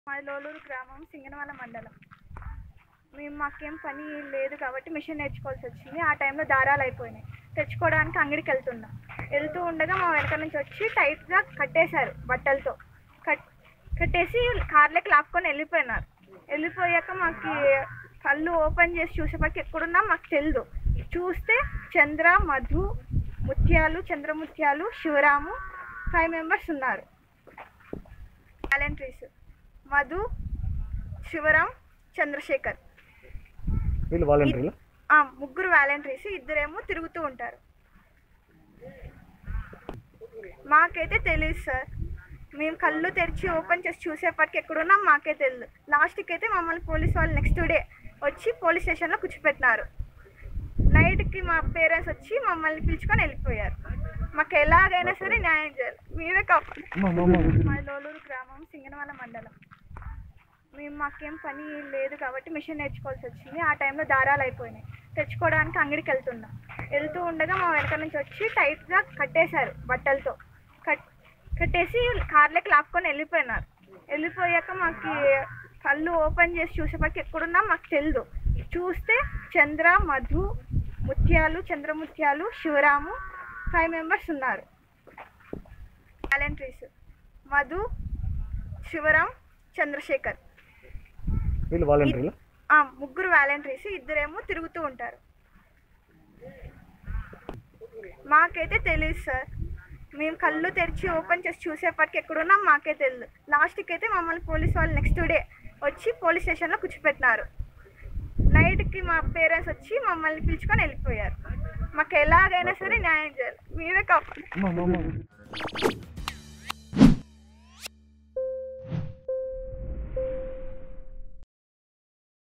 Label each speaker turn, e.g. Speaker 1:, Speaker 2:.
Speaker 1: మాది లోలూరు గ్రామం సింగనమల మండలం. మాకేం పని లేదు కాబట్టి మిషన్ నేర్చుకోవాల్సి వచ్చింది. ఆ టైంలో దారాలు అయిపోయినాయి. తెచ్చుకోవడానికి అంగడికి వెళ్తూ ఉండగా మా వెనక నుంచి వచ్చి టైట్గా కట్టేశారు బట్టలతో. కట్టేసి కార్లోకి లాక్కొని వెళ్ళిపోయినారు. వెళ్ళిపోయాక మాకు కళ్ళు ఓపెన్ చేసి చూసేపటికి ఎక్కడున్నా మాకు తెలియదు. చూస్తే చంద్ర, మధు, చంద్రముత్యాలు, శివరాము 5 మెంబర్స్ ఉన్నారు. వాలంటీర్స్ మధు, శివరామ్, చంద్రశేఖర్, ముగ్గురు వాలంటీర్స్. ఇద్దరేమో తిరుగుతూ ఉంటారు. మాకైతే తెలియదు సార్. మేము కళ్ళు తెరిచి ఓపెన్ చేసి చూసేపటికి ఎక్కడున్నాం మాకే తెలియదు. లాస్ట్కి అయితే మమ్మల్ని పోలీస్ వాళ్ళు నెక్స్ట్ డే వచ్చి పోలీస్ స్టేషన్లో కూర్చోపెట్టినారు. నైట్కి మా పేరెంట్స్ వచ్చి మమ్మల్ని పిలుచుకొని వెళ్ళిపోయారు. మాకు ఎలాగైనా సరే న్యాయం చేయాలి. మీరే మా లోలూరు గ్రామం సింగనమల మండలం. మాకేం పని లేదు కాబట్టి మిషన్ నేర్చుకోవాల్సి వచ్చింది. ఆ టైంలో దారాలు అయిపోయినాయి. తెచ్చుకోవడానికి అంగడికి వెళ్తూ ఉండగా మా వెనక నుంచి వచ్చి టైట్గా కట్టేశారు బట్టలతో. కట్టేసి కార్లోకి లాక్కొని వెళ్ళిపోయినారు. వెళ్ళిపోయాక మాకు కళ్ళు ఓపెన్ చేసి చూసేపటికి ఎక్కడున్నా మాకు తెలియదు. చూస్తే చంద్ర, మధు, చంద్రముత్యాలు, శివరాము 5 మెంబర్స్ ఉన్నారు. వాలంటీర్స్ మధు, శివరామ్, చంద్రశేఖర్, ముగ్గురు వాలంటీర్స్. ఇద్దరేమో తిరుగుతూ ఉంటారు. మాకైతే తెలియదు సార్. మేము కళ్ళు తెరిచి ఓపెన్ చేసి చూసేపటికి ఎక్కడున్నాం మాకే తెలియదు. లాస్ట్కి అయితే మమ్మల్ని పోలీస్ వాళ్ళు నెక్స్ట్ డే వచ్చి పోలీస్ స్టేషన్లో కూర్చోపెట్టినారు. నైట్కి మా పేరెంట్స్ వచ్చి మమ్మల్ని పిలుచుకొని వెళ్ళిపోయారు. మాకు ఎలాగైనా సరే న్యాయం చేయాలి. మీరే